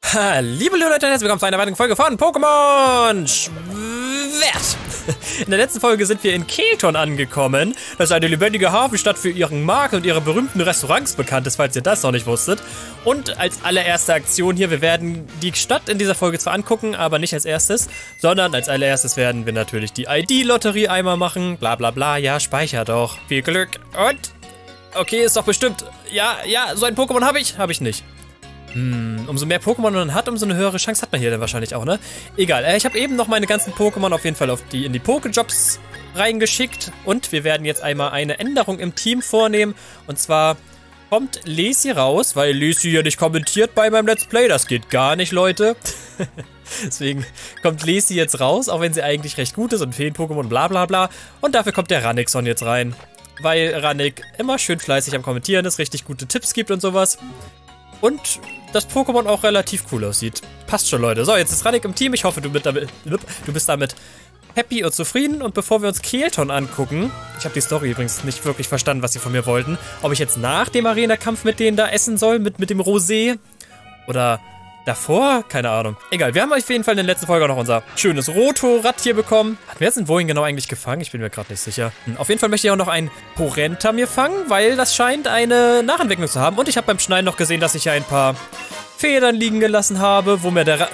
Liebe Leute, herzlich willkommen zu einer weiteren Folge von Pokémon Schwert. In der letzten Folge sind wir in Kehlton angekommen. Das ist eine lebendige Hafenstadt für ihren Markt und ihre berühmten Restaurants bekannt ist, falls ihr das noch nicht wusstet. Und als allererste Aktion hier, wir werden die Stadt in dieser Folge zwar angucken, aber nicht als erstes, sondern als allererstes werden wir natürlich die ID-Lotterie einmal machen. Bla bla bla, ja, speicher doch. Viel Glück. Und? Okay, ist doch bestimmt. Ja, so ein Pokémon habe ich nicht. Umso mehr Pokémon man hat, umso eine höhere Chance hat man hier dann wahrscheinlich auch, ne? Egal, ich habe eben noch meine ganzen Pokémon auf jeden Fall in die Pokejobs reingeschickt. Und wir werden jetzt einmal eine Änderung im Team vornehmen. Und zwar kommt Lesi raus, weil Lesi hier nicht kommentiert bei meinem Let's Play. Das geht gar nicht, Leute. Deswegen kommt Lesi jetzt raus, auch wenn sie eigentlich recht gut ist und Feen-Pokémon bla bla bla. Und dafür kommt der Ranixon jetzt rein. Weil Rannik immer schön fleißig am Kommentieren ist, richtig gute Tipps gibt und sowas. Und das Pokémon auch relativ cool aussieht. Passt schon, Leute. So, jetzt ist Rannik im Team. Ich hoffe, du bist damit happy und zufrieden. Und bevor wir uns Kehlton angucken, ich habe die Story übrigens nicht wirklich verstanden, was sie von mir wollten. Ob ich jetzt nach dem Arena-Kampf mit denen da essen soll, mit dem Rosé oder davor? Keine Ahnung. Egal, wir haben auf jeden Fall in der letzten Folge auch noch unser schönes Rotorad hier bekommen. Hatten wir jetzt in wohin genau eigentlich gefangen? Ich bin mir gerade nicht sicher. Auf jeden Fall möchte ich auch noch einen Porenta mir fangen, weil das scheint eine Nachentwicklung zu haben. Und ich habe beim Schneiden noch gesehen, dass ich ja ein paar Federn liegen gelassen habe, wo mir der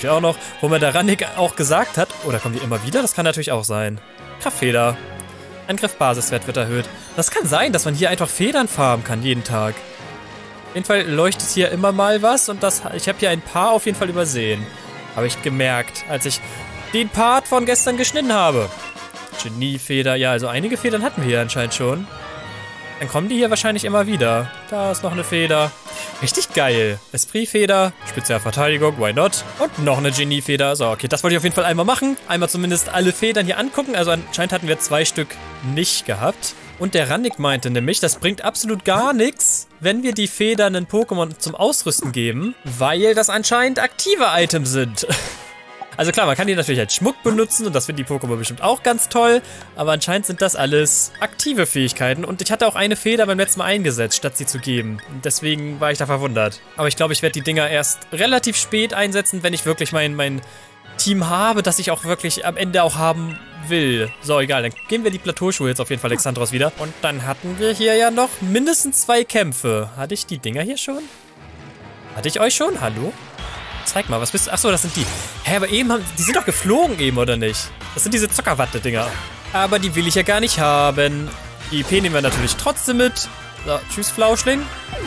Rannik auch gesagt hat, oder kommen die immer wieder? Das kann natürlich auch sein. Kraftfeder. Angriff Basiswert wird erhöht. Das kann sein, dass man hier einfach Federn farmen kann jeden Tag. Auf jeden Fall leuchtet hier immer mal was und ich habe hier ein paar auf jeden Fall übersehen. Habe ich gemerkt, als ich den Part von gestern geschnitten habe. Geniefeder, ja, also einige Federn hatten wir hier anscheinend schon. Dann kommen die hier wahrscheinlich immer wieder. Da ist noch eine Feder. Richtig geil. Esprit-Feder, Spezialverteidigung, why not? Und noch eine Genie-Feder. So, okay, das wollte ich auf jeden Fall einmal machen. Einmal zumindest alle Federn hier angucken. Also anscheinend hatten wir 2 Stück nicht gehabt. Und der Rannik meinte nämlich, das bringt absolut gar nichts, wenn wir die Federn in Pokémon zum Ausrüsten geben, weil das anscheinend aktive Items sind. Also klar, man kann die natürlich als Schmuck benutzen und das finden die Pokémon bestimmt auch ganz toll, aber anscheinend sind das alles aktive Fähigkeiten und ich hatte auch eine Feder beim letzten Mal eingesetzt, statt sie zu geben. Deswegen war ich da verwundert. Aber ich glaube, ich werde die Dinger erst relativ spät einsetzen, wenn ich wirklich mein Team habe, das ich auch wirklich am Ende auch haben will. So, egal, dann geben wir die Plateauschuhe jetzt auf jeden Fall Alexandros wieder. Und dann hatten wir hier ja noch mindestens 2 Kämpfe. Hatte ich die Dinger hier schon? Hatte ich euch schon? Hallo? Zeig mal, was bist du? Achso, das sind die. Hä, aber eben die sind doch geflogen eben, oder nicht? Das sind diese Zuckerwatte-Dinger. Aber die will ich ja gar nicht haben. Die IP nehmen wir natürlich trotzdem mit. So, tschüss, Flauschling.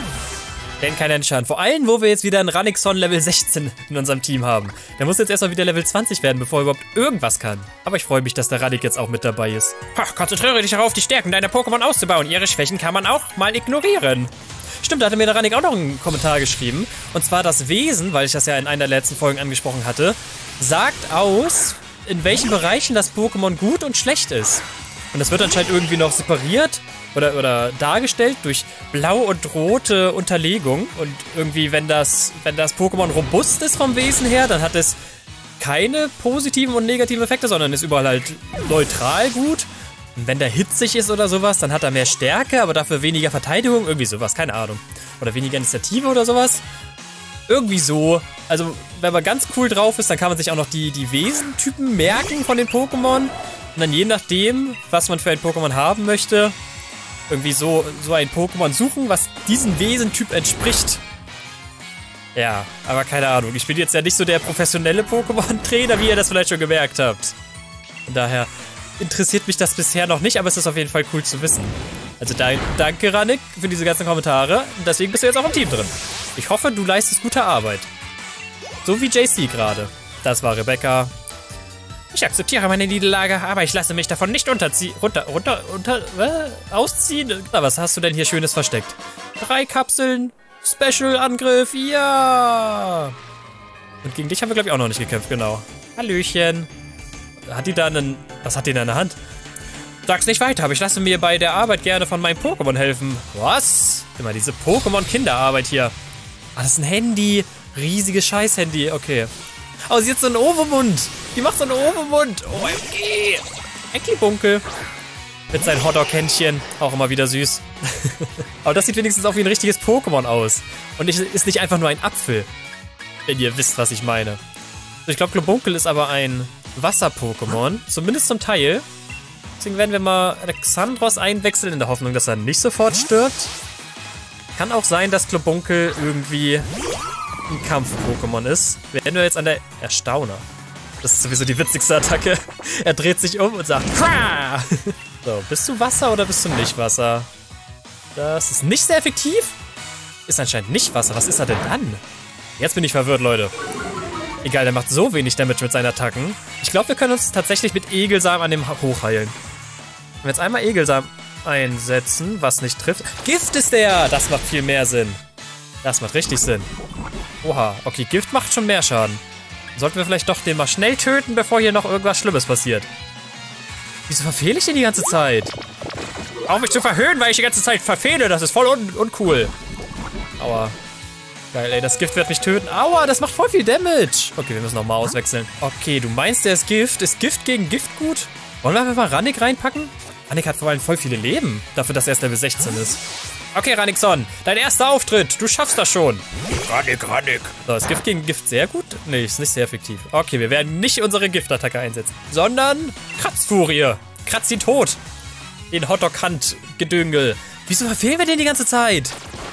Denn keinen Schaden. Vor allem, wo wir jetzt wieder einen Ranixon Level 16 in unserem Team haben. Der muss jetzt erstmal wieder Level 20 werden, bevor er überhaupt irgendwas kann. Aber ich freue mich, dass der Rannik jetzt auch mit dabei ist. Konzentriere dich darauf, die Stärken deiner Pokémon auszubauen. Ihre Schwächen kann man auch mal ignorieren. Stimmt, da hatte mir der Rannik auch noch einen Kommentar geschrieben. Und zwar das Wesen, weil ich das ja in einer der letzten Folgen angesprochen hatte, sagt aus, in welchen Bereichen das Pokémon gut und schlecht ist. Und das wird anscheinend irgendwie noch separiert oder dargestellt durch blau und rote Unterlegung. Und irgendwie, wenn das Pokémon robust ist vom Wesen her, dann hat es keine positiven und negativen Effekte, sondern ist überall halt neutral gut. Und wenn der hitzig ist oder sowas, dann hat er mehr Stärke, aber dafür weniger Verteidigung, irgendwie sowas, keine Ahnung. Oder weniger Initiative oder sowas. Irgendwie so. Also, wenn man ganz cool drauf ist, dann kann man sich auch noch die Wesentypen merken von den Pokémon. Und dann je nachdem, was man für ein Pokémon haben möchte, irgendwie so ein Pokémon suchen, was diesem Wesentyp entspricht. Ja, aber keine Ahnung. Ich bin jetzt ja nicht so der professionelle Pokémon-Trainer, wie ihr das vielleicht schon gemerkt habt. Von daher interessiert mich das bisher noch nicht, aber es ist auf jeden Fall cool zu wissen. Also danke, Rannik, für diese ganzen Kommentare. Deswegen bist du jetzt auch im Team drin. Ich hoffe, du leistest gute Arbeit. So wie JC gerade. Das war Rebecca. Ich akzeptiere meine Niederlage, aber ich lasse mich davon nicht ausziehen. Na, was hast du denn hier Schönes versteckt? 3 Kapseln, Special-Angriff, ja! Und gegen dich haben wir, glaube ich, auch noch nicht gekämpft, genau. Hallöchen. Hat die da was hat die da in der Hand? Sag's nicht weiter, aber ich lasse mir bei der Arbeit gerne von meinem Pokémon helfen. Was? Immer diese Pokémon-Kinderarbeit hier. Ah, das ist ein Handy. Riesiges Scheiß-Handy, okay. Oh, sie hat so einen Overmund. Die macht so einen Overmund. OMG. Eckli-Bunkel. Mit seinem Hotdog-Händchen. Auch immer wieder süß. Aber das sieht wenigstens auch wie ein richtiges Pokémon aus. Und ist nicht einfach nur ein Apfel. Wenn ihr wisst, was ich meine. Ich glaube, Globunkel ist aber ein Wasser-Pokémon. Zumindest zum Teil. Deswegen werden wir mal Alexandros einwechseln, in der Hoffnung, dass er nicht sofort stirbt. Kann auch sein, dass Globunkel irgendwie ein Kampf-Pokémon ist. Wir werden jetzt an der Erstauner. Das ist sowieso die witzigste Attacke. Er dreht sich um und sagt Krah! So, bist du Wasser oder bist du nicht Wasser? Das ist nicht sehr effektiv. Ist anscheinend nicht Wasser. Was ist er denn dann? Jetzt bin ich verwirrt, Leute. Egal, der macht so wenig Damage mit seinen Attacken. Ich glaube, wir können uns tatsächlich mit Egelsamen an dem hochheilen. Wenn wir jetzt einmal Egelsamen einsetzen, was nicht trifft. Gift ist der! Das macht viel mehr Sinn. Das macht richtig Sinn. Oha, okay, Gift macht schon mehr Schaden. Sollten wir vielleicht doch den mal schnell töten, bevor hier noch irgendwas Schlimmes passiert. Wieso verfehle ich den die ganze Zeit? Auf mich zu verhöhnen, weil ich die ganze Zeit verfehle. Das ist voll uncool. Aua. Geil, ey, das Gift wird mich töten. Aua, das macht voll viel Damage. Okay, wir müssen nochmal auswechseln. Okay, du meinst, der ist Gift. Ist Gift gegen Gift gut? Wollen wir einfach mal Rannik reinpacken? Rannik hat vor allem voll viele Leben. Dafür, dass er erst Level 16 ist. Okay, Rannikson, dein erster Auftritt. Du schaffst das schon. Rannik. So, ist Gift gegen Gift sehr gut? Nee, ist nicht sehr effektiv. Okay, wir werden nicht unsere Giftattacke einsetzen, sondern Kratzfurie. Kratz ihn tot. Den Hotdog-Hand-Gedüngel. Wieso verfehlen wir den die ganze Zeit?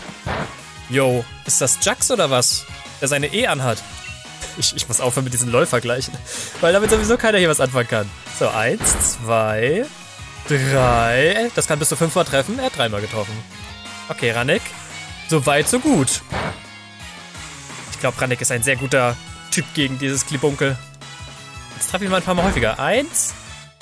Yo, ist das Jax oder was? Der seine E anhat. Ich muss aufhören mit diesen LOL-Vergleichen. Weil damit sowieso keiner hier was anfangen kann. So, 1, 2, 3. Das kann bis zu 5-mal treffen. Er hat 3-mal getroffen. Okay, Rannik. So weit, so gut. Ich glaube, Rannik ist ein sehr guter Typ gegen dieses Glibunkel. Jetzt treffe ich ihn mal ein paar Mal häufiger. 1,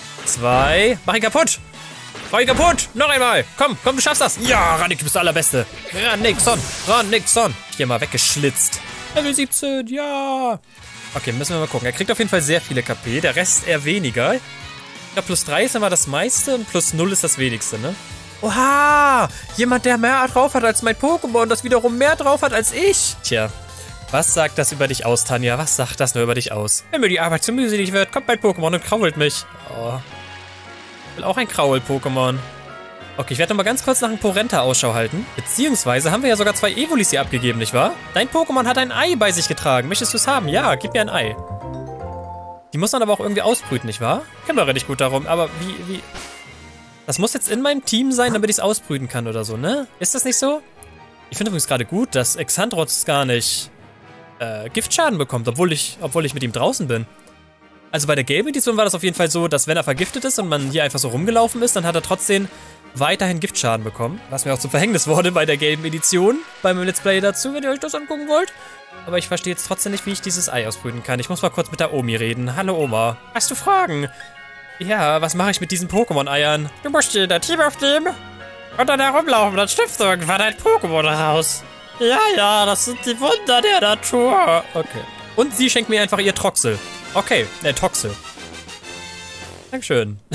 2. Mach ihn kaputt! Mach ihn kaputt! Noch einmal! Komm, du schaffst das! Ja, Rannik, du bist der Allerbeste! Rannikson! Hier mal weggeschlitzt. Level 17, ja! Okay, müssen wir mal gucken. Er kriegt auf jeden Fall sehr viele KP, der Rest eher weniger. Ich glaube, plus 3 ist immer das meiste und plus 0 ist das wenigste, ne? Oha! Jemand, der mehr drauf hat als mein Pokémon, das wiederum mehr drauf hat als ich. Tja, was sagt das über dich aus, Tanja? Was sagt das nur über dich aus? Wenn mir die Arbeit zu mühselig wird, kommt mein Pokémon und krault mich. Oh. Ich will auch ein Kraul-Pokémon. Okay, ich werde noch mal ganz kurz nach einem Porenta Ausschau halten. Beziehungsweise haben wir ja sogar 2 Evolis hier abgegeben, nicht wahr? Dein Pokémon hat ein Ei bei sich getragen. Möchtest du es haben? Ja, gib mir ein Ei. Die muss man aber auch irgendwie ausbrüten, nicht wahr? Kümmere dich gut darum, aber wie... Das muss jetzt in meinem Team sein, damit ich es ausbrüten kann oder so, ne? Ist das nicht so? Ich finde übrigens gerade gut, dass Exandros gar nicht Giftschaden bekommt, obwohl ich mit ihm draußen bin. Also bei der gelben Edition war das auf jeden Fall so, dass wenn er vergiftet ist und man hier einfach so rumgelaufen ist, dann hat er trotzdem weiterhin Giftschaden bekommen. Was mir auch zum Verhängnis wurde bei der gelben Edition, beim Let's Play dazu, wenn ihr euch das angucken wollt. Aber ich verstehe jetzt trotzdem nicht, wie ich dieses Ei ausbrüten kann. Ich muss mal kurz mit der Omi reden. Hallo Oma. Hast du Fragen? Ja, was mache ich mit diesen Pokémon-Eiern? Du musst dir dein Team aufnehmen und dann herumlaufen, dann schlüpft irgendwann ein Pokémon raus. Ja, das sind die Wunder der Natur. Okay. Und sie schenkt mir einfach ihr Troxel. Okay, Toxel. Dankeschön.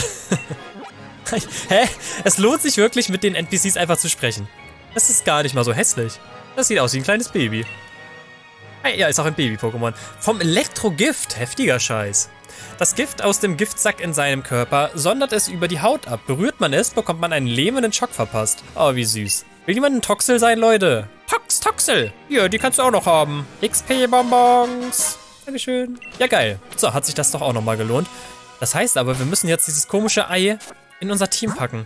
Hä? Es lohnt sich wirklich, mit den NPCs einfach zu sprechen. Das ist gar nicht mal so hässlich. Das sieht aus wie ein kleines Baby. Hey, ja, ist auch ein Baby-Pokémon. Vom Elektrogift. Heftiger Scheiß. Das Gift aus dem Giftsack in seinem Körper sondert es über die Haut ab. Berührt man es, bekommt man einen lähmenden Schock verpasst. Oh, wie süß. Will jemand ein Toxel sein, Leute? Toxel. Hier, die kannst du auch noch haben. XP-Bonbons. Dankeschön. Ja, geil. So, hat sich das doch auch nochmal gelohnt. Das heißt aber, wir müssen jetzt dieses komische Ei in unser Team packen.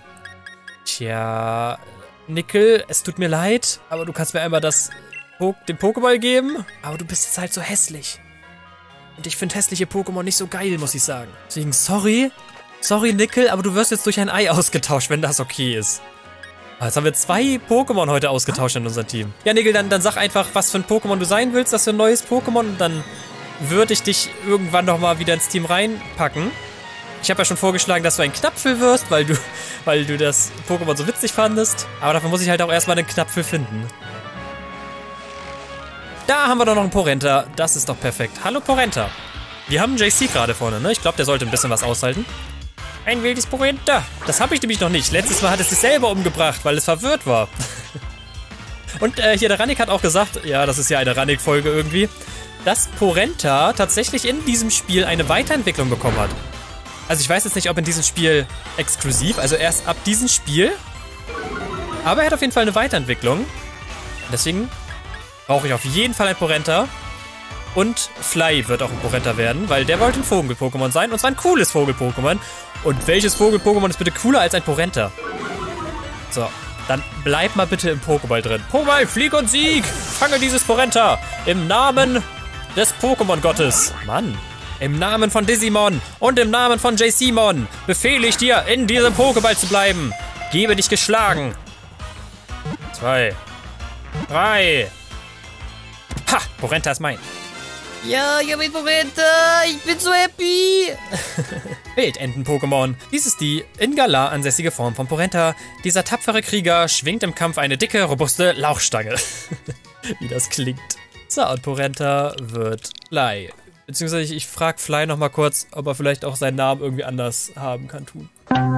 Tja, Nickel, es tut mir leid, aber du kannst mir einmal den Pokéball geben. Aber du bist jetzt halt so hässlich. Und ich finde hässliche Pokémon nicht so geil, muss ich sagen. Deswegen, sorry, Nickel, aber du wirst jetzt durch ein Ei ausgetauscht, wenn das okay ist. Jetzt haben wir 2 Pokémon heute ausgetauscht in unserem Team. Ja, Nickel, dann sag einfach, was für ein Pokémon du sein willst, das für ein neues Pokémon. Und dann würde ich dich irgendwann nochmal wieder ins Team reinpacken. Ich habe ja schon vorgeschlagen, dass du ein Knapfel wirst, weil du das Pokémon so witzig fandest. Aber dafür muss ich halt auch erstmal einen Knapfel finden. Da haben wir doch noch einen Porenta. Das ist doch perfekt. Hallo Porenta. Wir haben einen JC gerade vorne, ne? Ich glaube, der sollte ein bisschen was aushalten. Ein wildes Porenta. Das habe ich nämlich noch nicht. Letztes Mal hat es sich selber umgebracht, weil es verwirrt war. Und hier der Rannik hat auch gesagt, ja, das ist ja eine Rannik-Folge irgendwie, dass Porenta tatsächlich in diesem Spiel eine Weiterentwicklung bekommen hat. Also ich weiß jetzt nicht, ob in diesem Spiel exklusiv, also erst ab diesem Spiel. Aber er hat auf jeden Fall eine Weiterentwicklung. Deswegen brauche ich auf jeden Fall ein Porenta. Und Fly wird auch ein Porenta werden, weil der wollte ein Vogel-Pokémon sein. Und zwar ein cooles Vogel-Pokémon. Und welches Vogel-Pokémon ist bitte cooler als ein Porenta? So, dann bleib mal bitte im Pokéball drin. Pokéball, Flieg und Sieg! Fange dieses Porenta! Im Namen des Pokémon-Gottes. Mann. Im Namen von Digimon und im Namen von JCmon befehle ich dir, in diesem Pokéball zu bleiben. Gebe dich geschlagen. 2, 3. Ha, Porenta ist mein. Ja, ich hab ein Porenta. Ich bin so happy. Wildenten-Pokémon. Dies ist die in Galar ansässige Form von Porenta. Dieser tapfere Krieger schwingt im Kampf eine dicke, robuste Lauchstange. Wie das klingt. So, und Porenta wird Fly. Beziehungsweise ich frage Fly nochmal kurz, ob er vielleicht auch seinen Namen irgendwie anders haben kann tun.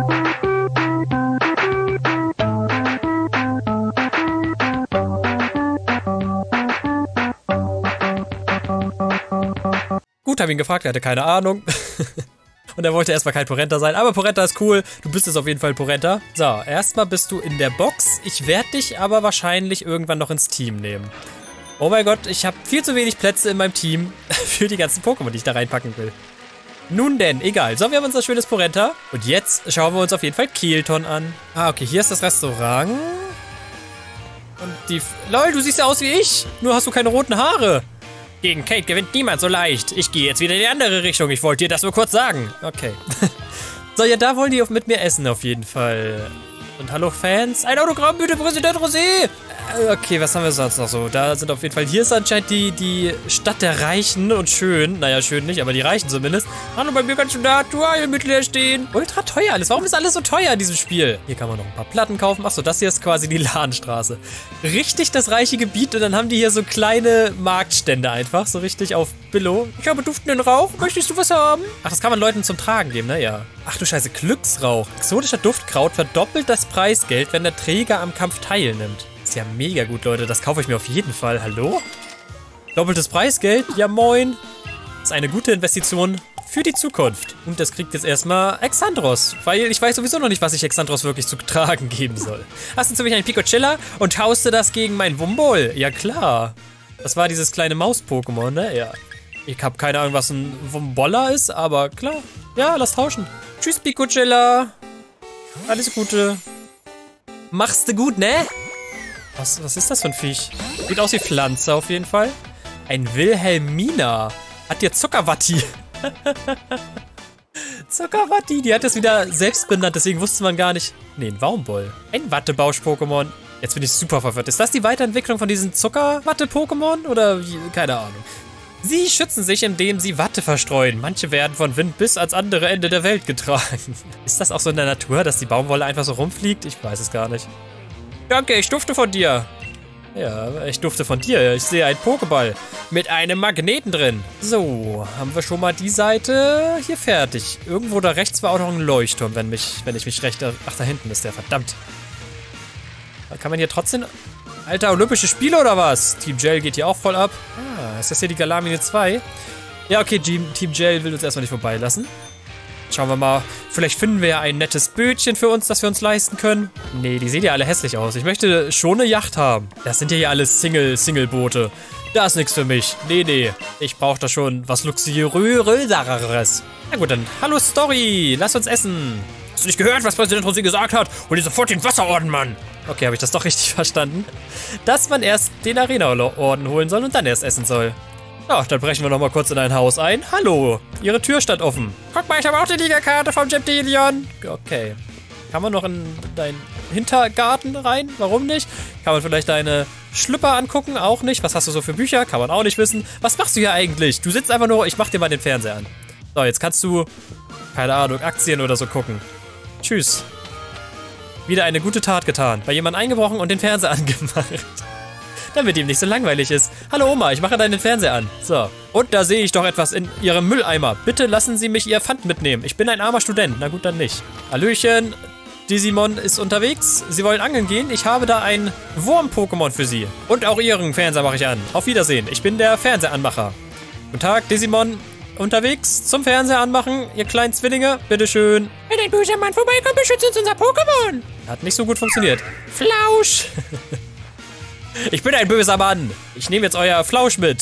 Gut, habe ihn gefragt, er hatte keine Ahnung. Und er wollte erstmal kein Porenta sein. Aber Porenta ist cool. Du bist jetzt auf jeden Fall Porenta. So, erstmal bist du in der Box. Ich werde dich aber wahrscheinlich irgendwann noch ins Team nehmen. Oh mein Gott, ich habe viel zu wenig Plätze in meinem Team für die ganzen Pokémon, die ich da reinpacken will. Nun denn, egal. So, wir haben unser schönes Porenta. Und jetzt schauen wir uns auf jeden Fall Kehlton an. Ah, okay, hier ist das Restaurant. Und die... Lol, du siehst ja aus wie ich. Nur hast du keine roten Haare. Gegen Kate gewinnt niemand so leicht. Ich gehe jetzt wieder in die andere Richtung. Ich wollte dir das nur kurz sagen. Okay. So, ja, da wollen die mit mir essen auf jeden Fall. Und hallo Fans. Ein Autogramm bitte, Präsident Rosé. Okay, was haben wir sonst noch so? Da sind auf jeden Fall, hier ist anscheinend die Stadt der Reichen und schön. Naja, schön nicht, aber die Reichen zumindest. Hallo, bei mir kannst du da Mittel herstehen. Ultra teuer alles. Warum ist alles so teuer in diesem Spiel? Hier kann man noch ein paar Platten kaufen. Achso, das hier ist quasi die Ladenstraße. Richtig das reiche Gebiet und dann haben die hier so kleine Marktstände einfach. So richtig auf Billo. Ich habe duftenden Rauch. Möchtest du was haben? Ach, das kann man Leuten zum Tragen geben, ne? Ja. Ach du Scheiße, Glücksrauch. Exotischer Duftkraut verdoppelt das Preisgeld, wenn der Träger am Kampf teilnimmt. Ist ja mega gut, Leute. Das kaufe ich mir auf jeden Fall. Hallo? Doppeltes Preisgeld? Ja, moin. Ist eine gute Investition für die Zukunft. Und das kriegt jetzt erstmal Exandros. Weil ich weiß sowieso noch nicht, was ich Exandros wirklich zu tragen geben soll. Hast du zu mich ein Picocilla und tauste das gegen mein Wumbol? Ja, klar. Das war dieses kleine Maus-Pokémon, ne? Ja. Ich habe keine Ahnung, was ein Wumbolla ist, aber klar. Ja, lass tauschen. Tschüss, Picocilla. Alles Gute. Machst du gut, ne? Was ist das für ein Viech? Sieht aus wie Pflanze auf jeden Fall. Ein Wilhelmina. Hat dir Zuckerwatti. Zuckerwatti. Die hat das wieder selbst benannt, deswegen wusste man gar nicht. Nee, ein Waumboll. Ein Wattebausch-Pokémon. Jetzt bin ich super verwirrt. Ist das die Weiterentwicklung von diesen Zuckerwatte-Pokémon? Oder wie? Keine Ahnung. Sie schützen sich, indem sie Watte verstreuen. Manche werden von Wind bis ans andere Ende der Welt getragen. Ist das auch so in der Natur, dass die Baumwolle einfach so rumfliegt? Ich weiß es gar nicht. Danke, ich dufte von dir. Ja, ich dufte von dir. Ich sehe einen Pokéball mit einem Magneten drin. So, haben wir schon mal die Seite hier fertig. Irgendwo da rechts war auch noch ein Leuchtturm, wenn ich mich recht... Ach, da hinten ist der, verdammt. Da kann man hier trotzdem... Alter, Olympische Spiele oder was? Team Gel geht hier auch voll ab. Ah, ist das hier die Galar-Mine 2? Ja, okay, Team Gel will uns erstmal nicht vorbeilassen. Schauen wir mal. Vielleicht finden wir ja ein nettes Bötchen für uns, das wir uns leisten können. Nee, die sehen ja alle hässlich aus. Ich möchte schon eine Yacht haben. Das sind ja hier alles Single-Boote. Das ist nichts für mich. Nee. Ich brauche da schon was Luxuriöseres. Na gut, dann. Hallo Story. Lass uns essen. Hast du nicht gehört, was Präsident Rosé gesagt hat? Hol dir sofort den Wasserorden, Mann. Okay, habe ich das doch richtig verstanden? Dass man erst den Arena-Orden holen soll und dann erst essen soll. Ja, dann brechen wir noch mal kurz in ein Haus ein. Hallo, Ihre Tür stand offen. Guck mal, ich habe auch die Ligakarte vom Jeptilion. Okay. Kann man noch in deinen Hintergarten rein? Warum nicht? Kann man vielleicht deine Schlüpper angucken? Auch nicht. Was hast du so für Bücher? Kann man auch nicht wissen. Was machst du hier eigentlich? Du sitzt einfach nur... Ich mach dir mal den Fernseher an. So, jetzt kannst du... Keine Ahnung, Aktien oder so gucken. Tschüss. Wieder eine gute Tat getan. Bei jemandem eingebrochen und den Fernseher angemacht. Damit ihm nicht so langweilig ist. Hallo Oma, ich mache deinen Fernseher an. So. Und da sehe ich doch etwas in Ihrem Mülleimer. Bitte lassen Sie mich Ihr Pfand mitnehmen. Ich bin ein armer Student. Na gut, dann nicht. Hallöchen. Digimon ist unterwegs. Sie wollen angeln gehen. Ich habe da ein Wurm-Pokémon für Sie. Und auch Ihren Fernseher mache ich an. Auf Wiedersehen. Ich bin der Fernsehanmacher. Guten Tag, Digimon. Unterwegs zum Fernseher anmachen, ihr kleinen Zwillinge. Bitteschön. Wenn ein böser Mann vorbeikommt, beschützt uns unser Pokémon. Hat nicht so gut funktioniert. Flausch. Ich bin ein böser Mann. Ich nehme jetzt euer Flausch mit.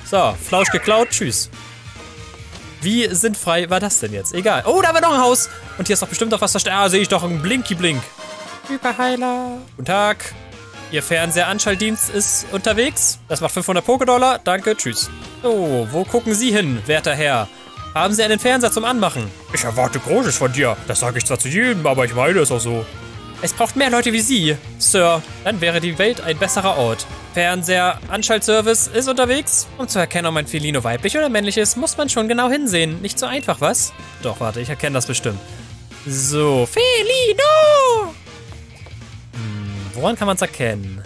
So, Flausch geklaut, tschüss. Wie sinnfrei war das denn jetzt? Egal. Oh, da war noch ein Haus. Und hier ist doch bestimmt noch was versteckt. Ah, sehe ich doch ein Blinky-Blink. Hyperheiler. Guten Tag. Ihr Fernsehanschaltdienst ist unterwegs. Das macht 500 Pokédollar. Danke, tschüss. So, wo gucken Sie hin, werter Herr? Haben Sie einen Fernseher zum Anmachen? Ich erwarte Großes von dir. Das sage ich zwar zu jedem, aber ich meine es auch so. Es braucht mehr Leute wie Sie, Sir. Dann wäre die Welt ein besserer Ort. Fernseher-Anschaltservice ist unterwegs. Um zu erkennen, ob ein Felino weiblich oder männlich ist, muss man schon genau hinsehen. Nicht so einfach, was? Doch, warte, ich erkenne das bestimmt. So, Felino! Woran kann man es erkennen?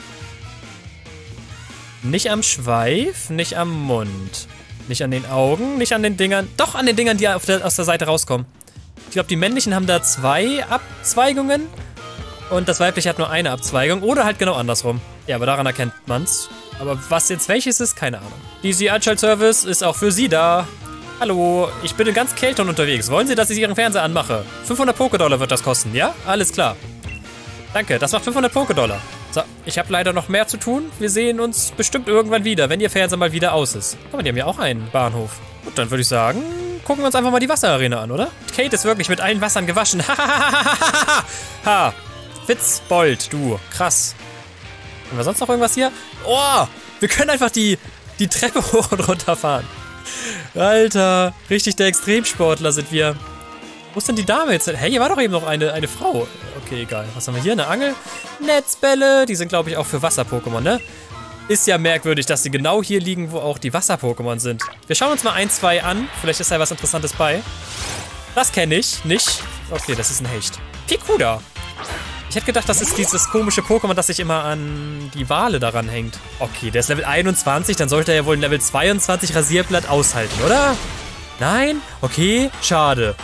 Nicht am Schweif, nicht am Mund. Nicht an den Augen, nicht an den Dingern. Doch, an den Dingern, die aus der Seite rauskommen. Ich glaube, die männlichen haben da 2 Abzweigungen. Und das weibliche hat nur eine Abzweigung. Oder halt genau andersrum. Ja, aber daran erkennt man's. Aber was jetzt welches ist, keine Ahnung. Easy Anschaltservice ist auch für Sie da. Hallo, ich bin in ganz Kelton unterwegs. Wollen Sie, dass ich Ihren Fernseher anmache? 500 Pokédollar wird das kosten, ja? Alles klar. Danke, das macht 500 Pokédollar. So, ich habe leider noch mehr zu tun. Wir sehen uns bestimmt irgendwann wieder, wenn Ihr Fernseher mal wieder aus ist. Guck mal, die haben ja auch einen Bahnhof. Gut, dann würde ich sagen, gucken wir uns einfach mal die Wasserarena an, oder? Kate ist wirklich mit allen Wassern gewaschen. Ha! Witzbold, du. Krass. Haben wir sonst noch irgendwas hier? Oh! Wir können einfach die Treppe hoch und runter fahren. Alter, richtig der Extremsportler sind wir. Wo ist denn die Dame jetzt? Hey, hier war doch eben noch eine Frau. Okay, egal. Was haben wir hier? Eine Angel? Netzbälle. Die sind, glaube ich, auch für Wasser-Pokémon, ne? Ist ja merkwürdig, dass sie genau hier liegen, wo auch die Wasser-Pokémon sind. Wir schauen uns mal 1, 2 an. Vielleicht ist da was Interessantes bei. Das kenne ich nicht. Okay, das ist ein Hecht. Pikuda. Ich hätte gedacht, das ist dieses komische Pokémon, das sich immer an die Wale daran hängt. Okay, der ist Level 21. Dann sollte er ja wohl ein Level 22 Rasierblatt aushalten, oder? Nein? Okay, schade.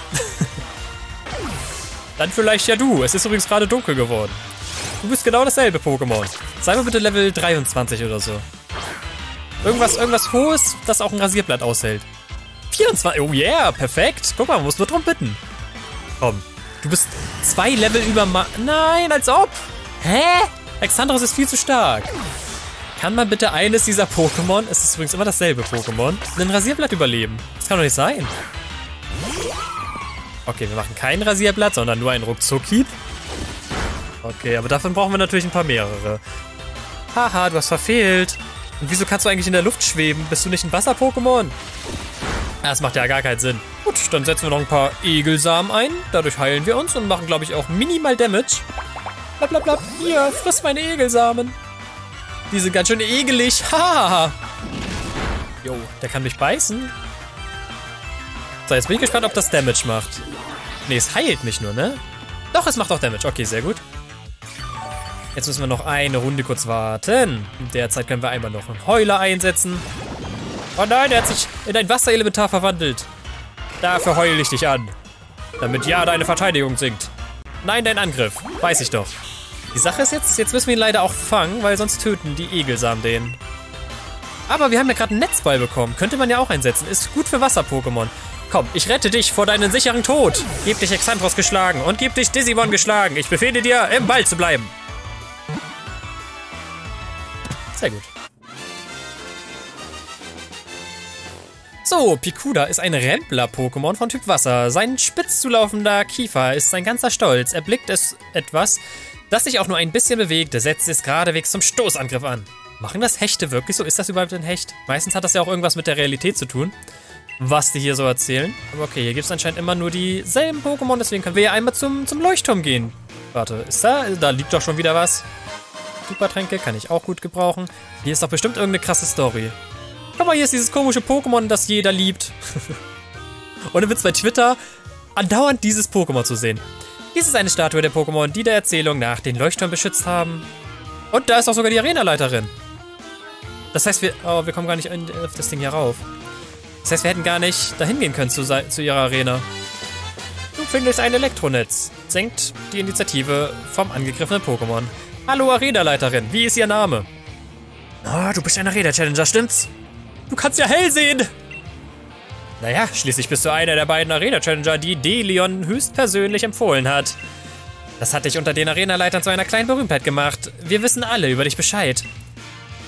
Dann vielleicht ja du. Es ist übrigens gerade dunkel geworden. Du bist genau dasselbe Pokémon. Sei mal bitte Level 23 oder so. Irgendwas Hohes, das auch ein Rasierblatt aushält. 24. Oh yeah, perfekt. Guck mal, man muss nur drum bitten. Komm. Du bist 2 Level über Nein, als ob. Hä? Exandros ist viel zu stark. Kann man bitte eines dieser Pokémon, es ist übrigens immer dasselbe Pokémon, ein Rasierblatt überleben? Das kann doch nicht sein. Okay, wir machen kein Rasierblatt, sondern nur einen Ruckzuck-Hieb. Okay, aber davon brauchen wir natürlich ein paar mehrere. Haha, du hast verfehlt. Und wieso kannst du eigentlich in der Luft schweben? Bist du nicht ein Wasser-Pokémon? Das macht ja gar keinen Sinn. Gut, dann setzen wir noch ein paar Egelsamen ein. Dadurch heilen wir uns und machen, glaube ich, auch minimal Damage. Blablabla. Hier, friss meine Egelsamen. Die sind ganz schön egelig. Hahaha. Jo, der kann mich beißen. So, jetzt bin ich gespannt, ob das Damage macht. Ne, es heilt mich nur, ne? Doch, es macht auch Damage. Okay, sehr gut. Jetzt müssen wir noch eine Runde kurz warten. In der Zeit können wir einmal noch einen Heuler einsetzen. Oh nein, er hat sich in ein Wasserelementar verwandelt. Dafür heule ich dich an. Damit ja deine Verteidigung sinkt. Nein, dein Angriff. Weiß ich doch. Die Sache ist jetzt müssen wir ihn leider auch fangen, weil sonst töten die Egelsamen den. Aber wir haben ja gerade einen Netzball bekommen. Könnte man ja auch einsetzen. Ist gut für Wasser-Pokémon. Komm, ich rette dich vor deinen sicheren Tod. Gib dich Exandros geschlagen und gib dich Digimon geschlagen. Ich befehle dir, im Ball zu bleiben. Sehr gut. So, Pikuda ist ein Rempler-Pokémon von Typ Wasser. Sein spitz zulaufender Kiefer ist sein ganzer Stolz. Er blickt etwas, das sich auch nur ein bisschen bewegt. Er setzt es geradewegs zum Stoßangriff an. Machen das Hechte wirklich so? Ist das überhaupt ein Hecht? Meistens hat das ja auch irgendwas mit der Realität zu tun, was die hier so erzählen. Aber okay, hier gibt es anscheinend immer nur dieselben Pokémon, deswegen können wir ja einmal zum Leuchtturm gehen. Warte, ist da liegt doch schon wieder was. Supertränke kann ich auch gut gebrauchen. Hier ist doch bestimmt irgendeine krasse Story. Guck mal, hier ist dieses komische Pokémon, das jeder liebt. Und dann wird es bei Twitter andauernd dieses Pokémon zu sehen. Dies ist eine Statue der Pokémon, die der Erzählung nach den Leuchtturm beschützt haben. Und da ist auch sogar die Arenaleiterin. Das heißt, wir kommen gar nicht auf das Ding hier rauf. Das heißt, wir hätten gar nicht dahin gehen können zu ihrer Arena. Du findest ein Elektronetz. Senkt die Initiative vom angegriffenen Pokémon. Hallo Arenaleiterin, wie ist Ihr Name? Oh, du bist ein Arena-Challenger, stimmt's? Du kannst ja hell sehen! Naja, schließlich bist du einer der beiden Arena-Challenger, die Delion höchstpersönlich empfohlen hat. Das hat dich unter den Arenaleitern zu einer kleinen Berühmtheit gemacht. Wir wissen alle über dich Bescheid.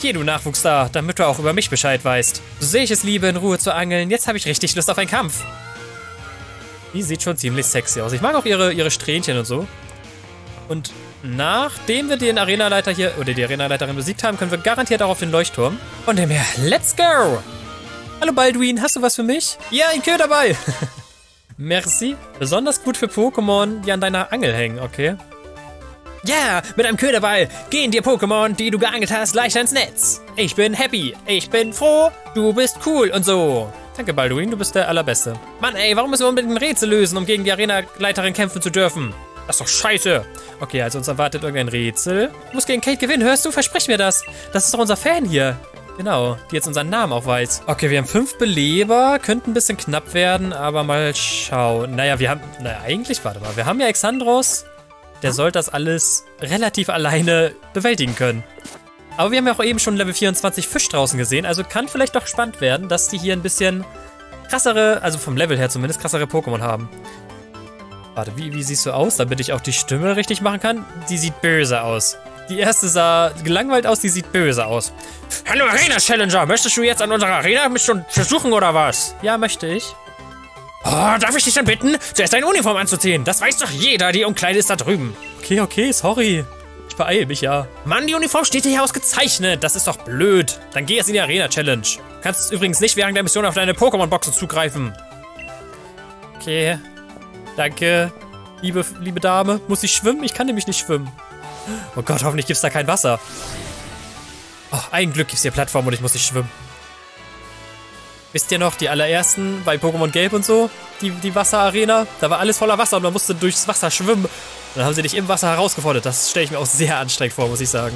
Hier, du Nachwuchs da, damit du auch über mich Bescheid weißt. So sehe ich es liebe, in Ruhe zu angeln. Jetzt habe ich richtig Lust auf einen Kampf. Die sieht schon ziemlich sexy aus. Ich mag auch ihre Strähnchen und so. Und nachdem wir den Arenaleiter hier, oder die Arenaleiterin besiegt haben, können wir garantiert auch auf den Leuchtturm. Von dem her, let's go! Hallo Balduin, hast du was für mich? Ja, ein Kö dabei! Merci. Besonders gut für Pokémon, die an deiner Angel hängen, okay? Ja, mit einem Kö dabei gehen dir Pokémon, die du geangelt hast, leichter ins Netz. Ich bin happy, ich bin froh, du bist cool und so. Danke, Balduin, du bist der Allerbeste. Mann, ey, warum müssen wir unbedingt ein Rätsel lösen, um gegen die Arenaleiterin kämpfen zu dürfen? Das ist doch scheiße. Okay, also uns erwartet irgendein Rätsel. Du musst gegen Kate gewinnen, hörst du? Versprich mir das. Das ist doch unser Fan hier. Genau, die jetzt unseren Namen auch weiß. Okay, wir haben 5 Beleber, könnte ein bisschen knapp werden, aber mal schauen. Naja, eigentlich, warte mal, wir haben ja Exandros. Der soll das alles relativ alleine bewältigen können. Aber wir haben ja auch eben schon Level 24 Fisch draußen gesehen, also kann vielleicht doch spannend werden, dass die hier ein bisschen krassere, also vom Level her zumindest, krassere Pokémon haben. Warte, wie siehst du aus, damit ich auch die Stimme richtig machen kann? Die sieht böse aus. Die erste sah gelangweilt aus, die sieht böse aus. Hallo Arena-Challenger, möchtest du jetzt an unserer Arena mich schon versuchen oder was? Ja, möchte ich. Oh, darf ich dich dann bitten, zuerst deine Uniform anzuziehen? Das weiß doch jeder, die Umkleide ist da drüben. Okay, sorry. Ich beeile mich ja. Mann, die Uniform steht hier ausgezeichnet. Das ist doch blöd. Dann geh jetzt in die Arena-Challenge. Kannst übrigens nicht während der Mission auf deine Pokémon-Boxen zugreifen. Okay. Danke. Liebe Dame. Muss ich schwimmen? Ich kann nämlich nicht schwimmen. Oh Gott, hoffentlich gibt's da kein Wasser. Oh, ein Glück gibt's hier Plattform und ich muss nicht schwimmen. Wisst ihr noch, die allerersten bei Pokémon Gelb und so, die Wasserarena, da war alles voller Wasser und man musste durchs Wasser schwimmen. Und dann haben sie dich im Wasser herausgefordert. Das stelle ich mir auch sehr anstrengend vor, muss ich sagen.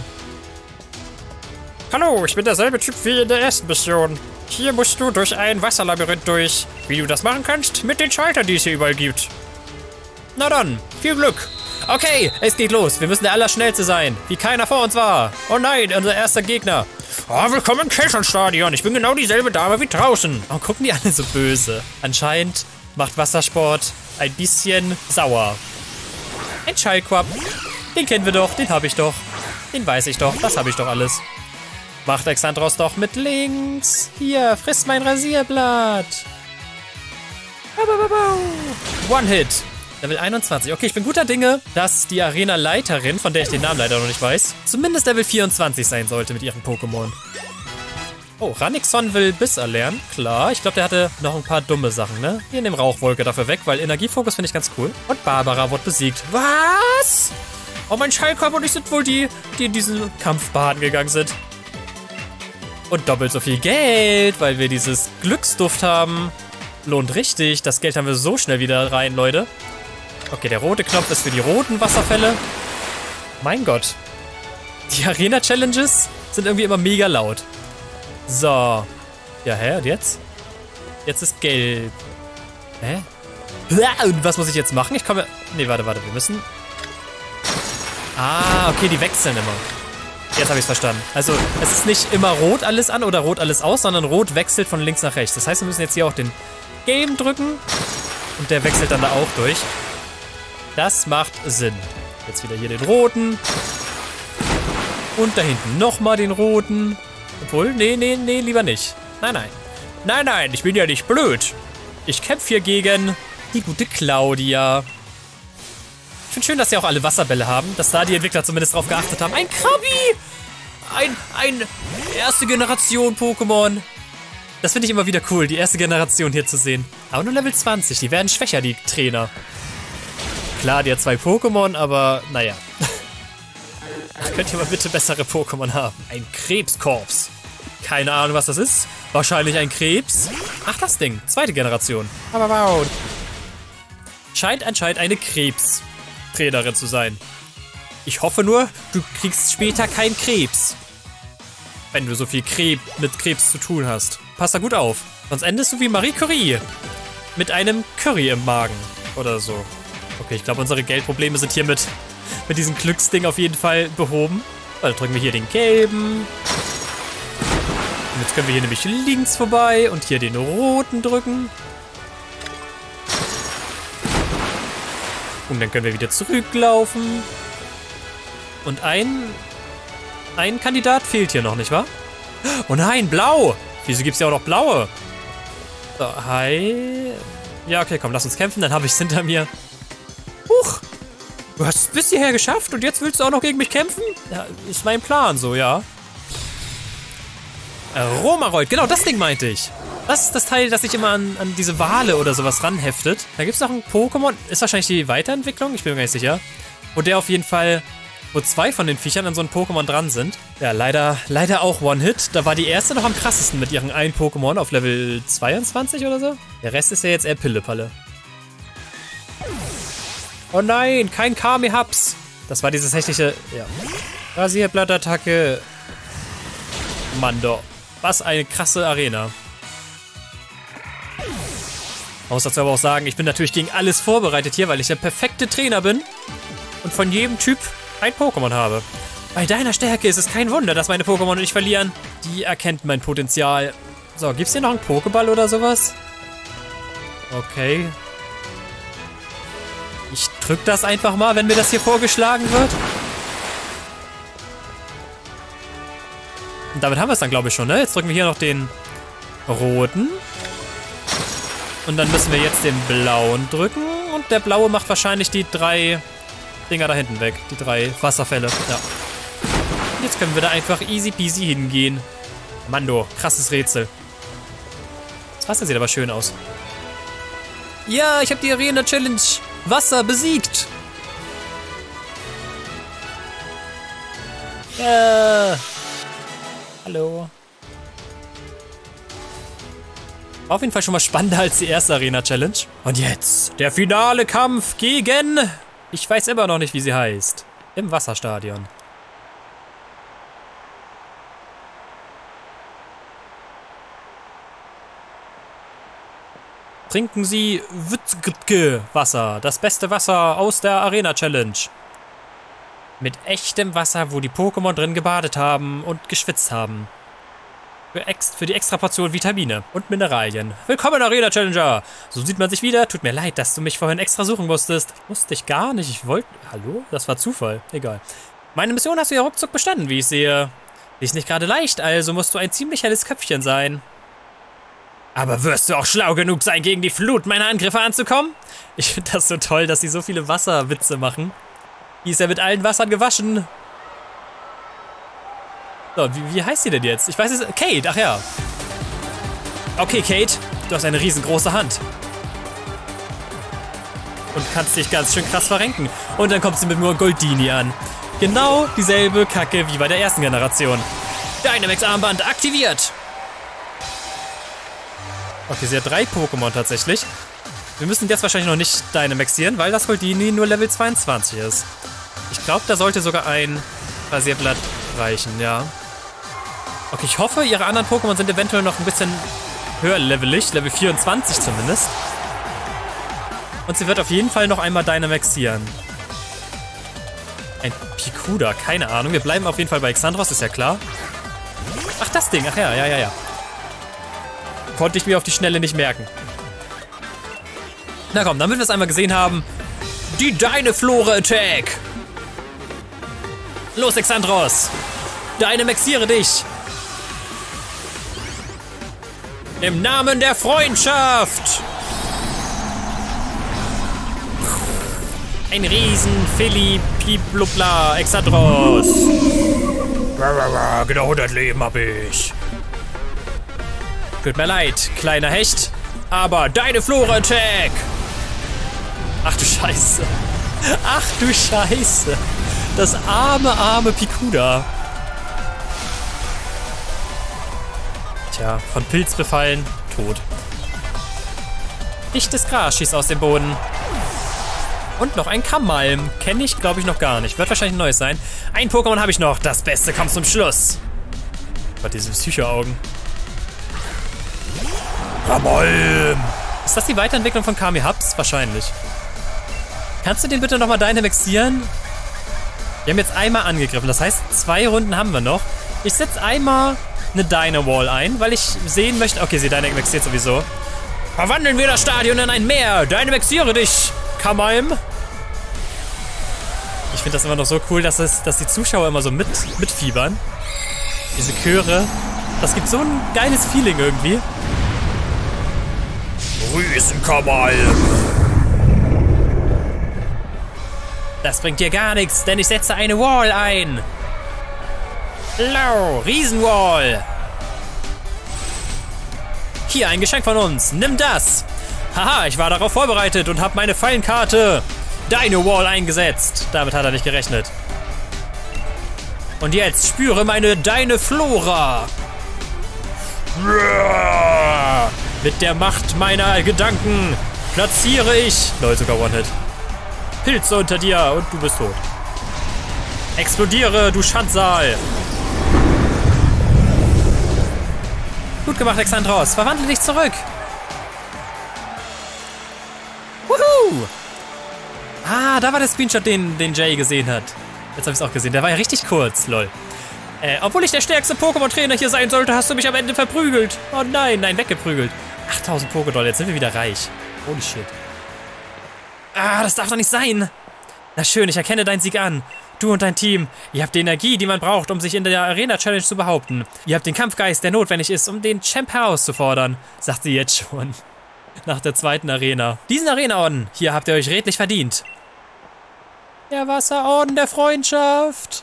Hallo, ich bin derselbe Typ wie in der ersten Mission. Hier musst du durch ein Wasserlabyrinth durch. Wie du das machen kannst? Mit den Schaltern, die es hier überall gibt. Na dann, viel Glück. Okay, es geht los. Wir müssen der Allerschnellste sein, wie keiner vor uns war. Oh nein, unser erster Gegner. Oh, willkommen im Kelchon-Stadion. Ich bin genau dieselbe Dame wie draußen. Warum gucken die alle so böse? Anscheinend macht Wassersport ein bisschen sauer. Ein Schallquapp. Den kennen wir doch, den habe ich doch. Den weiß ich doch, das habe ich doch alles. Macht Exandros doch mit links. Hier, frisst mein Rasierblatt. One-Hit. Level 21. Okay, ich bin guter Dinge, dass die Arena-Leiterin, von der ich den Namen leider noch nicht weiß, zumindest Level 24 sein sollte mit ihren Pokémon. Oh, Ranixon will Biss erlernen. Klar, ich glaube, der hatte noch ein paar dumme Sachen, ne? Hier in dem Rauchwolke dafür weg, weil Energiefokus finde ich ganz cool. Und Barbara wird besiegt. Was? Oh, mein Schallkörper und ich sind wohl die in diesen Kampf baden gegangen sind. Und doppelt so viel Geld, weil wir dieses Glücksduft haben. Lohnt richtig. Das Geld haben wir so schnell wieder rein, Leute. Okay, der rote Knopf ist für die roten Wasserfälle. Mein Gott. Die Arena-Challenges sind irgendwie immer mega laut. So. Ja, hä? Und jetzt? Jetzt ist gelb. Hä? Und was muss ich jetzt machen? Ich komme... Nee, warte. Wir müssen... Ah, okay, die wechseln immer. Jetzt habe ich es verstanden. Also, es ist nicht immer rot alles an oder rot alles aus, sondern rot wechselt von links nach rechts. Das heißt, wir müssen jetzt hier auch den gelben drücken. Und der wechselt dann da auch durch. Das macht Sinn. Jetzt wieder hier den roten. Und da hinten nochmal den roten. Obwohl, nee, lieber nicht. Nein, ich bin ja nicht blöd. Ich kämpfe hier gegen die gute Claudia. Ich finde schön, dass sie auch alle Wasserbälle haben. Dass da die Entwickler zumindest drauf geachtet haben. Ein Krabi! Ein erste Generation Pokémon. Das finde ich immer wieder cool, die erste Generation hier zu sehen. Aber nur Level 20, die werden schwächer, die Trainer. Klar, die hat 2 Pokémon, aber naja. Könnt ihr mal bitte bessere Pokémon haben? Ein Krebskorps. Keine Ahnung, was das ist. Wahrscheinlich ein Krebs. Ach, das Ding. 2. Generation. Aber wow. Scheint anscheinend eine Krebstrainerin zu sein. Ich hoffe nur, du kriegst später keinen Krebs. Wenn du so viel mit Krebs zu tun hast. Pass da gut auf. Sonst endest du wie Marie Curie. Mit einem Curry im Magen. Oder so. Okay, ich glaube, unsere Geldprobleme sind hier mit diesem Glücksding auf jeden Fall behoben. Also drücken wir hier den gelben. Und jetzt können wir hier nämlich links vorbei und hier den roten drücken. Und dann können wir wieder zurücklaufen. Und ein Kandidat fehlt hier noch, nicht wahr? Oh nein, blau! Wieso gibt es ja auch noch blaue? So, hi. Ja, okay, komm, lass uns kämpfen, dann habe ich es hinter mir. Huch! Du hast es bis hierher geschafft und jetzt willst du auch noch gegen mich kämpfen? Ja, ist mein Plan so, ja. Romaroid, genau das Ding meinte ich. Das ist das Teil, das sich immer an diese Wale oder sowas ranheftet. Da gibt es noch ein Pokémon, ist wahrscheinlich die Weiterentwicklung, ich bin mir gar nicht sicher. Wo der auf jeden Fall, wo 2 von den Viechern an so ein Pokémon dran sind. Ja, leider auch One-Hit. Da war die erste noch am krassesten mit ihren einen Pokémon auf Level 22 oder so. Der Rest ist ja jetzt eher Pillepalle. Oh nein, kein Kamehaps. Das war dieses hässliche, ja. Rasierblattattacke. Mando. Was eine krasse Arena. Man muss dazu aber auch sagen, ich bin natürlich gegen alles vorbereitet hier, weil ich der perfekte Trainer bin und von jedem Typ ein Pokémon habe. Bei deiner Stärke ist es kein Wunder, dass meine Pokémon nicht verlieren. Die erkennt mein Potenzial. So, gibt's hier noch einen Pokéball oder sowas? Okay. Ich drück das einfach mal, wenn mir das hier vorgeschlagen wird. Und damit haben wir es dann, glaube ich, schon, ne? Jetzt drücken wir hier noch den roten. Und dann müssen wir jetzt den blauen drücken. Und der blaue macht wahrscheinlich die 3 Dinger da hinten weg. Die 3 Wasserfälle. Ja. Und jetzt können wir da einfach easy peasy hingehen. Mando, krasses Rätsel. Das Wasser sieht aber schön aus. Ja, ich habe die Arena Challenge Wasser besiegt. Ja. Hallo. Auf jeden Fall schon mal spannender als die erste Arena-Challenge. Und jetzt der finale Kampf gegen... Ich weiß immer noch nicht, wie sie heißt. Im Wasserstadion. Trinken Sie Wasser. Das beste Wasser aus der Arena-Challenge. Mit echtem Wasser, wo die Pokémon drin gebadet haben und geschwitzt haben. Für die extra Portion Vitamine und Mineralien. Willkommen, Arena Challenger! So sieht man sich wieder. Tut mir leid, dass du mich vorhin extra suchen musstest. Musste ich gar nicht. Ich wollte... Hallo? Das war Zufall. Egal. Meine Mission hast du ja ruckzuck bestanden, wie ich sehe. Die ist nicht gerade leicht, also musst du ein ziemlich helles Köpfchen sein. Aber wirst du auch schlau genug sein, gegen die Flut meiner Angriffe anzukommen? Ich finde das so toll, dass sie so viele Wasserwitze machen. Die ist ja mit allen Wassern gewaschen. So, wie heißt sie denn jetzt? Ich weiß es. Kate, ach ja. Okay, Kate, du hast eine riesengroße Hand. Und kannst dich ganz schön krass verrenken. Und dann kommt sie mit nur Goldini an. Genau dieselbe Kacke wie bei der ersten Generation. Dynamax-Armband aktiviert. Okay, sie hat 3 Pokémon tatsächlich. Wir müssen jetzt wahrscheinlich noch nicht Dynamaxieren, weil das Goldini nur Level 22 ist. Ich glaube, da sollte sogar ein Rasierblatt reichen, ja. Okay, ich hoffe, ihre anderen Pokémon sind eventuell noch ein bisschen höher levelig, Level 24 zumindest. Und sie wird auf jeden Fall noch einmal Dynamaxieren. Ein Pikuda, keine Ahnung. Wir bleiben auf jeden Fall bei Xandros, ist ja klar. Ach, das Ding, ach ja. Konnte ich mir auf die Schnelle nicht merken. Na komm, damit wir es einmal gesehen haben. Die Dynaflora-Attack! Los, Xandros! Dynamaxiere dich! Im Namen der Freundschaft! Ein riesen Philippiblubla Xandros! Genau 100 Leben hab ich. Tut mir leid, kleiner Hecht, aber Dynaflora-Attack! Ach du Scheiße. Ach du Scheiße. Das arme Pikuda. Tja, von Pilz befallen, tot. Dichtes Gras schießt aus dem Boden. Und noch ein Kammalm. Kenne ich, glaube ich, noch gar nicht. Wird wahrscheinlich ein neues sein. Ein Pokémon habe ich noch. Das Beste kommt zum Schluss. Gott, diese Psycho-Augen. Kammalm. Ist das die Weiterentwicklung von Kamehaps? Wahrscheinlich. Kannst du den bitte nochmal Dynamaxieren? Wir haben jetzt einmal angegriffen. Das heißt, 2 Runden haben wir noch. Ich setze einmal eine Dynawall ein, weil ich sehen möchte... Okay, sie Dynamaxiert sowieso. Verwandeln wir das Stadion in ein Meer. Dynamaxiere dich, Kammalm. Ich finde das immer noch so cool, dass die Zuschauer immer so mitfiebern. Diese Chöre. Das gibt so ein geiles Feeling irgendwie. Riesenkammer. Das bringt dir gar nichts, denn ich setze eine Wall ein. Low, Riesenwall. Hier, ein Geschenk von uns. Nimm das. Haha, ich war darauf vorbereitet und habe meine Fallenkarte Dino Wall eingesetzt. Damit hat er nicht gerechnet. Und jetzt spüre meine Dino-Flora. Mit der Macht meiner Gedanken platziere ich... Lol, sogar One-Hit. Pilze unter dir und du bist tot. Explodiere, du Schandsaal. Gut gemacht, Exandros. Verwandle dich zurück. Wuhu! Ah, da war der Screenshot, den Jay gesehen hat. Jetzt habe ich es auch gesehen. Der war ja richtig kurz, lol. Obwohl ich der stärkste Pokémon-Trainer hier sein sollte, hast du mich am Ende verprügelt. Oh nein, weggeprügelt. 8000 Pokédollar, jetzt sind wir wieder reich. Holy shit. Ah, das darf doch nicht sein. Na schön, ich erkenne deinen Sieg an. Du und dein Team, ihr habt die Energie, die man braucht, um sich in der Arena-Challenge zu behaupten. Ihr habt den Kampfgeist, der notwendig ist, um den Champ herauszufordern, sagt sie jetzt schon. Nach der zweiten Arena. Diesen Arena-Orden, hier habt ihr euch redlich verdient. Der Wasserorden der Freundschaft.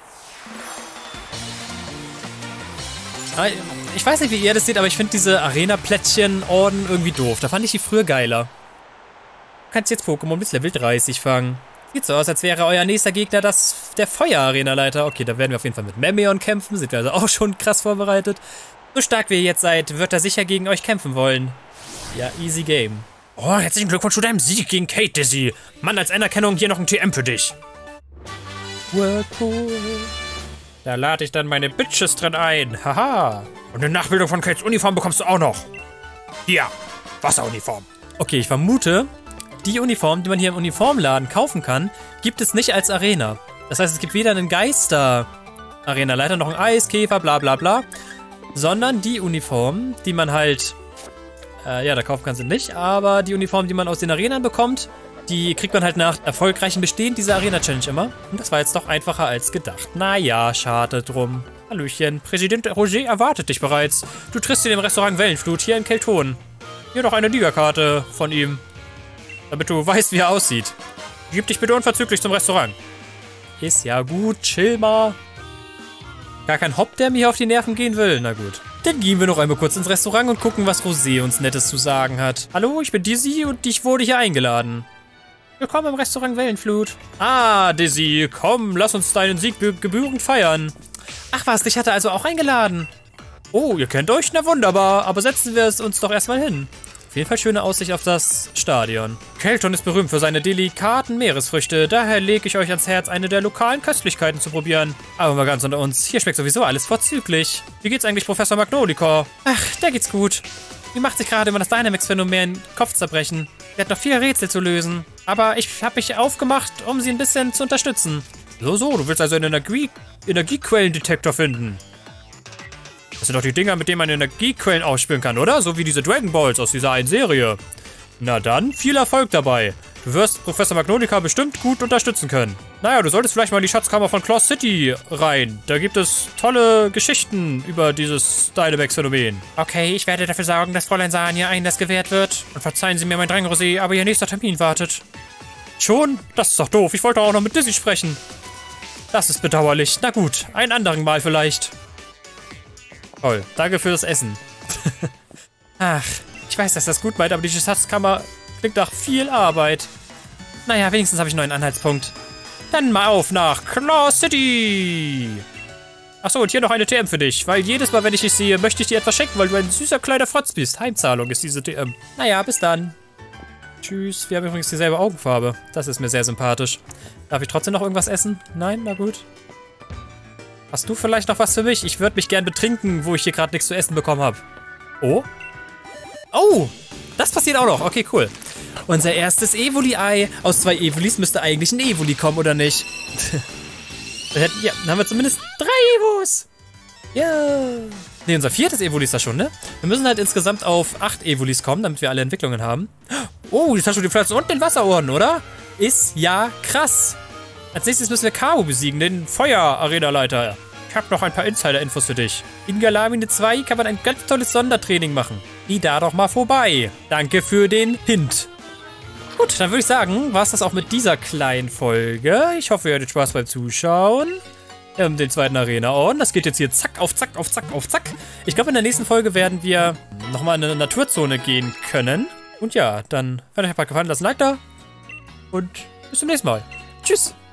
Ich weiß nicht, wie ihr das seht, aber ich finde diese Arena-Plättchen-Orden irgendwie doof. Da fand ich die früher geiler. Du kannst jetzt Pokémon bis Level 30 fangen. Sieht so aus, als wäre euer nächster Gegner der Feuer-Arena-Leiter. Okay, da werden wir auf jeden Fall mit Memeon kämpfen. Sind wir also auch schon krass vorbereitet. So stark wie ihr jetzt seid, wird er sicher gegen euch kämpfen wollen. Ja, easy game. Oh, herzlichen Glückwunsch zu deinem Sieg gegen Kate, Dizzy. Mann, als Anerkennung hier noch ein TM für dich. Whirlpool. Da lade ich dann meine Bitches drin ein. Haha. Und eine Nachbildung von Kates Uniform bekommst du auch noch. Hier, Wasseruniform. Okay, ich vermute, die Uniform, die man hier im Uniformladen kaufen kann, gibt es nicht als Arena. Das heißt, es gibt weder einen Geister-Arena-Leiter noch einen Eiskäfer, bla bla bla, sondern die Uniform, die man halt, da kaufen kann sie nicht, aber die Uniform, die man aus den Arenern bekommt, die kriegt man halt nach erfolgreichem Bestehen dieser Arena-Challenge immer. Und das war jetzt doch einfacher als gedacht. Naja, schade drum. Hallöchen, Präsident Roger erwartet dich bereits. Du triffst in dem Restaurant Wellenflut hier in Kelton. Hier noch eine Liga-Karte von ihm. Damit du weißt, wie er aussieht. Gib dich bitte unverzüglich zum Restaurant. Ist ja gut, chill mal. Gar kein Hopp, der mir hier auf die Nerven gehen will. Na gut. Dann gehen wir noch einmal kurz ins Restaurant und gucken, was Rosé uns Nettes zu sagen hat. Hallo, ich bin Dizzy und ich wurde hier eingeladen. Willkommen im Restaurant Wellenflut. Ah, Dizzy, komm, lass uns deinen Sieg gebührend feiern. Ach was, dich hat er also auch eingeladen. Oh, ihr kennt euch? Na wunderbar, aber setzen wir es uns doch erstmal hin. Auf jeden Fall schöne Aussicht auf das Stadion. Kelton ist berühmt für seine delikaten Meeresfrüchte, daher lege ich euch ans Herz, eine der lokalen Köstlichkeiten zu probieren. Aber mal ganz unter uns, hier schmeckt sowieso alles vorzüglich. Wie geht's eigentlich Professor Magnolicor? Ach, der geht's gut. Wie macht sich gerade immer das Dynamax-Phänomen Kopfzerbrechen? Er hat noch viele Rätsel zu lösen. Aber ich habe mich aufgemacht, um sie ein bisschen zu unterstützen. So, du willst also einen Energiequellendetektor finden. Das sind doch die Dinger, mit denen man Energiequellen ausspüren kann, oder? So wie diese Dragon Balls aus dieser einen Serie. Na dann, viel Erfolg dabei. Du wirst Professor Magnolicor bestimmt gut unterstützen können. Naja, du solltest vielleicht mal in die Schatzkammer von Claw City rein. Da gibt es tolle Geschichten über dieses Dynamax-Phänomen. Okay, ich werde dafür sorgen, dass Fräulein Sahn ihr Einlass gewährt wird. Und verzeihen Sie mir mein Drang, Rosé, aber Ihr nächster Termin wartet. Schon? Das ist doch doof. Ich wollte auch noch mit Dizzy sprechen. Das ist bedauerlich. Na gut, ein anderen Mal vielleicht. Toll, danke für das Essen. Ach, ich weiß, dass das gut meint, aber die Schatzkammer klingt nach viel Arbeit. Naja, wenigstens habe ich einen neuen Anhaltspunkt. Dann mal auf nach Claw City. Achso, und hier noch eine TM für dich, weil jedes Mal, wenn ich dich sehe, möchte ich dir etwas schenken, weil du ein süßer kleiner Frotz bist. Heimzahlung ist diese TM. Naja, bis dann. Tschüss, wir haben übrigens dieselbe Augenfarbe. Das ist mir sehr sympathisch. Darf ich trotzdem noch irgendwas essen? Nein? Na gut. Hast du vielleicht noch was für mich? Ich würde mich gern betrinken, wo ich hier gerade nichts zu essen bekommen habe. Oh? Oh! Das passiert auch noch. Okay, cool. Unser erstes Evoli-Ei. Aus 2 Evolis müsste eigentlich ein Evoli kommen, oder nicht? Ja, dann haben wir zumindest 3 Evos. Ja. Ne, unser 4. Evoli ist das schon, ne? Wir müssen halt insgesamt auf 8 Evolis kommen, damit wir alle Entwicklungen haben. Oh, jetzt hast du die Pflanzen und den Wasserohren, oder? Ist ja krass. Als nächstes müssen wir Kabu besiegen, den Feuer-Arena-Leiter. Ich habe noch ein paar Insider-Infos für dich. In Galamine 2 kann man ein ganz tolles Sondertraining machen. Geh da doch mal vorbei. Danke für den Hint. Gut, dann würde ich sagen, war es das auch mit dieser kleinen Folge. Ich hoffe, ihr hattet Spaß beim Zuschauen. Wir haben den zweiten Arena-Orden. Das geht jetzt hier zack auf zack auf zack auf zack. Ich glaube, in der nächsten Folge werden wir nochmal in eine Naturzone gehen können. Und ja, dann, wenn euch ein paar gefallen, lasst ein Like da. Und bis zum nächsten Mal. Tschüss.